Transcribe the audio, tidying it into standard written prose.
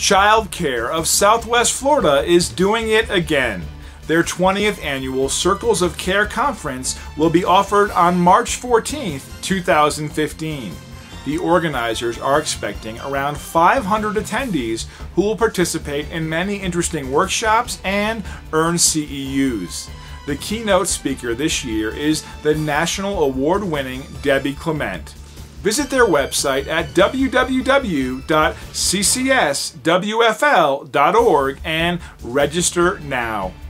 Child Care of Southwest Florida is doing it again. Their 20th annual Circles of Care Conference will be offered on March 14, 2015. The organizers are expecting around 500 attendees who will participate in many interesting workshops and earn CEUs. The keynote speaker this year is the national award-winning Debbie Clement. Visit their website at www.ccswfl.org and register now.